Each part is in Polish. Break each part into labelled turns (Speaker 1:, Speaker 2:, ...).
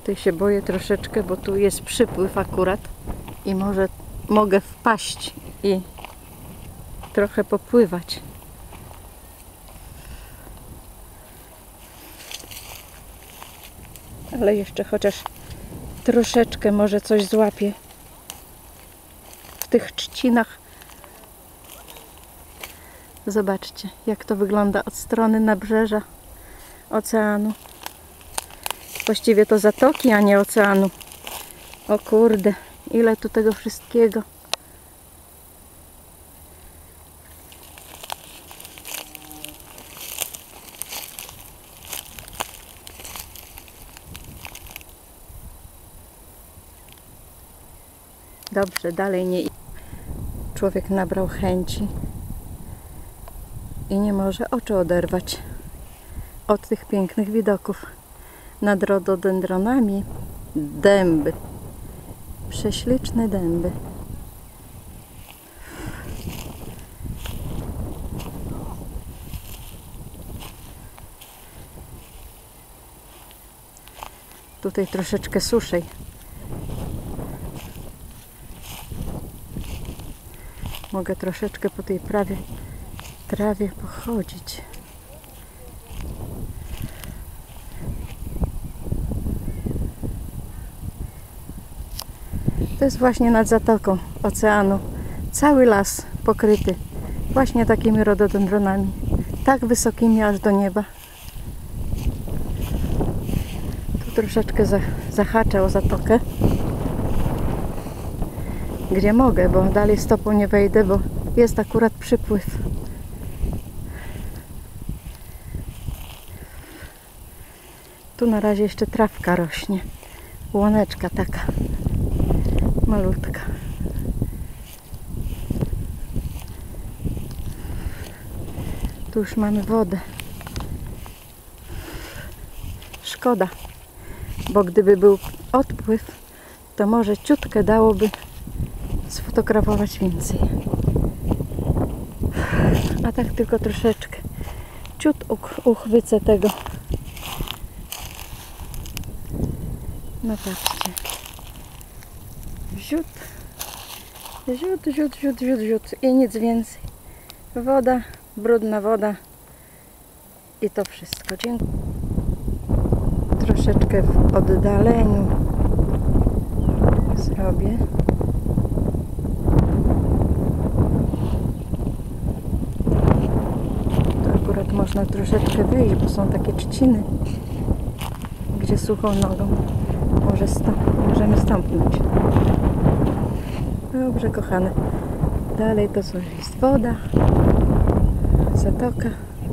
Speaker 1: Tutaj się boję troszeczkę, bo tu jest przypływ akurat i może mogę wpaść i trochę popływać. Ale jeszcze chociaż troszeczkę może coś złapię w tych trzcinach. Zobaczcie, jak to wygląda od strony nabrzeża oceanu. Właściwie to zatoki, a nie oceanu. O kurde, ile tu tego wszystkiego. Dobrze, dalej nie. Człowiek nabrał chęci i nie może oczu oderwać od tych pięknych widoków. Nad rododendronami dęby, prześliczne dęby. Tutaj troszeczkę suszej. Mogę troszeczkę po tej trawie pochodzić. To jest właśnie nad zatoką oceanu. Cały las pokryty właśnie takimi rododendronami. Tak wysokimi aż do nieba. Tu troszeczkę zahaczę o zatokę. Gdzie mogę, bo dalej stopą nie wejdę, bo jest akurat przypływ. Tu na razie jeszcze trawka rośnie. Łoneczka taka malutka. Tu już mamy wodę. Szkoda, bo gdyby był odpływ, to może ciutkę dałoby sfotografować więcej. A tak tylko troszeczkę. Ciut uchwycę tego. No patrzcie. Wziut. Ziut. I nic więcej. Woda, brudna woda. I to wszystko. Dziękuję. Troszeczkę w oddaleniu zrobię. To akurat można troszeczkę wyjść, bo są takie trzciny, gdzie suchą nogą możemy stąpnąć. Dobrze, kochane. Dalej to jest woda, zatoka,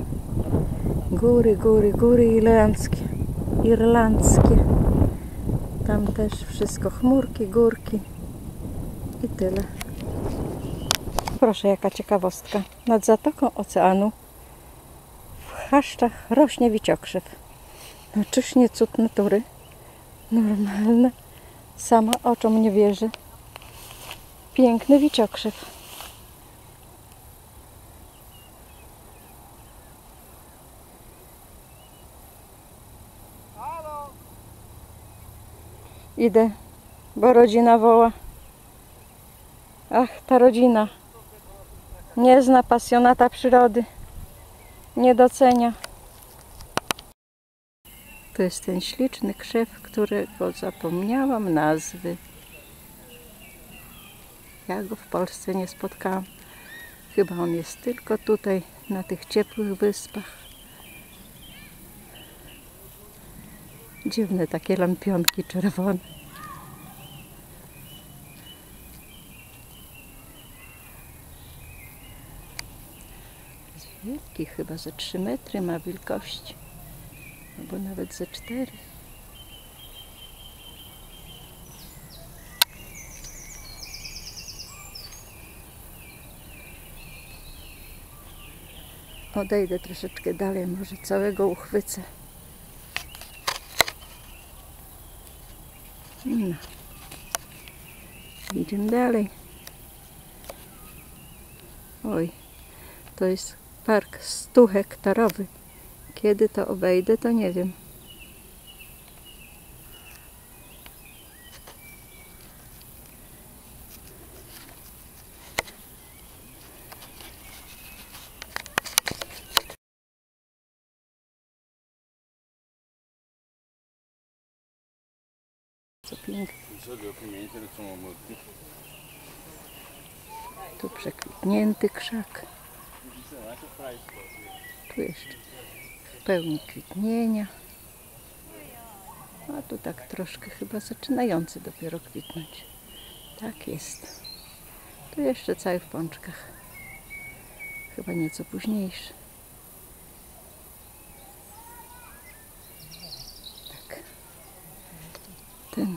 Speaker 1: góry irlandzkie. Tam też wszystko chmurki, górki i tyle. Proszę, jaka ciekawostka. Nad zatoką oceanu w chaszczach rośnie wiciokrzew. No czyż nie cud natury? Normalne. Sama oczom nie wierzę. Piękny wiciokrzew. Idę, bo rodzina woła. Ach, ta rodzina nie zna pasjonata przyrody. Nie docenia. To jest ten śliczny krzew, którego zapomniałam nazwy. Ja go w Polsce nie spotkałam. Chyba on jest tylko tutaj, na tych ciepłych wyspach. Dziwne takie lampionki czerwone. Jest wielki, chyba ze 3 metry ma wielkości. Albo nawet ze 4. Odejdę troszeczkę dalej, może całego uchwycę. No. Idziemy dalej. Oj, to jest park 100-hektarowy. Kiedy to obejdę, to nie wiem. Co pięknie. Tu przekwitnięty krzak. Tu jeszcze w pełni kwitnienia. A tu tak troszkę chyba zaczynający dopiero kwitnąć. Tak jest. Tu jeszcze cały w pączkach. Chyba nieco późniejszy. Tak. Ten.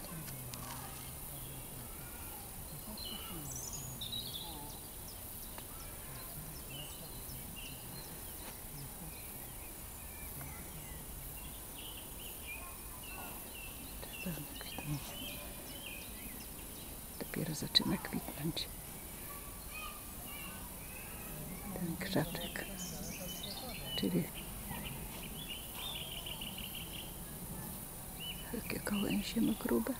Speaker 1: Dopiero zaczyna kwitnąć ten krzaczek, czyli jakie kołęsie ma grube.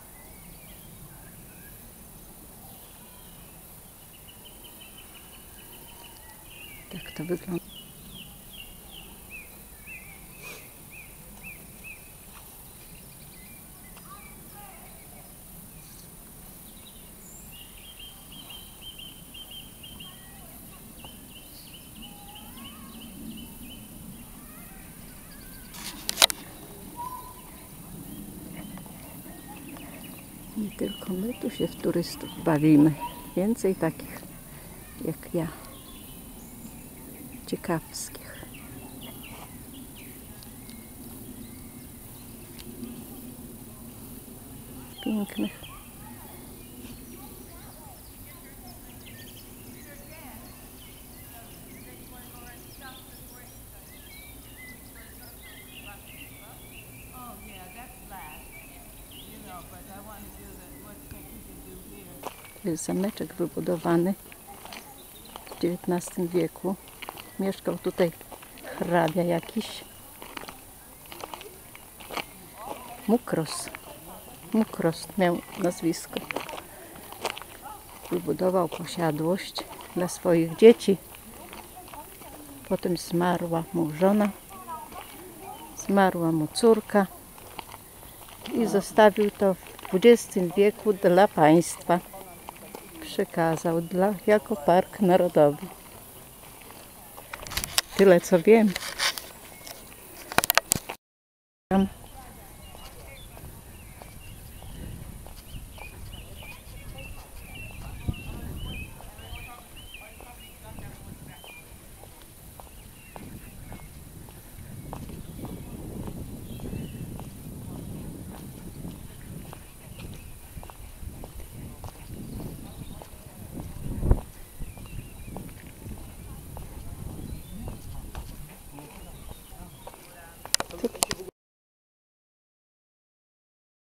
Speaker 1: Tak to wygląda. Nie tylko my tu się w turystów bawimy. Więcej takich jak ja. Ciekawskich. Pięknych. Jest zameczek wybudowany w XIX wieku. Mieszkał tutaj hrabia jakiś. Mukrost miał nazwisko. Wybudował posiadłość dla swoich dzieci. Potem zmarła mu żona. Zmarła mu córka. I zostawił to w XX wieku dla państwa. Przekazał jako park narodowy. Tyle co wiem.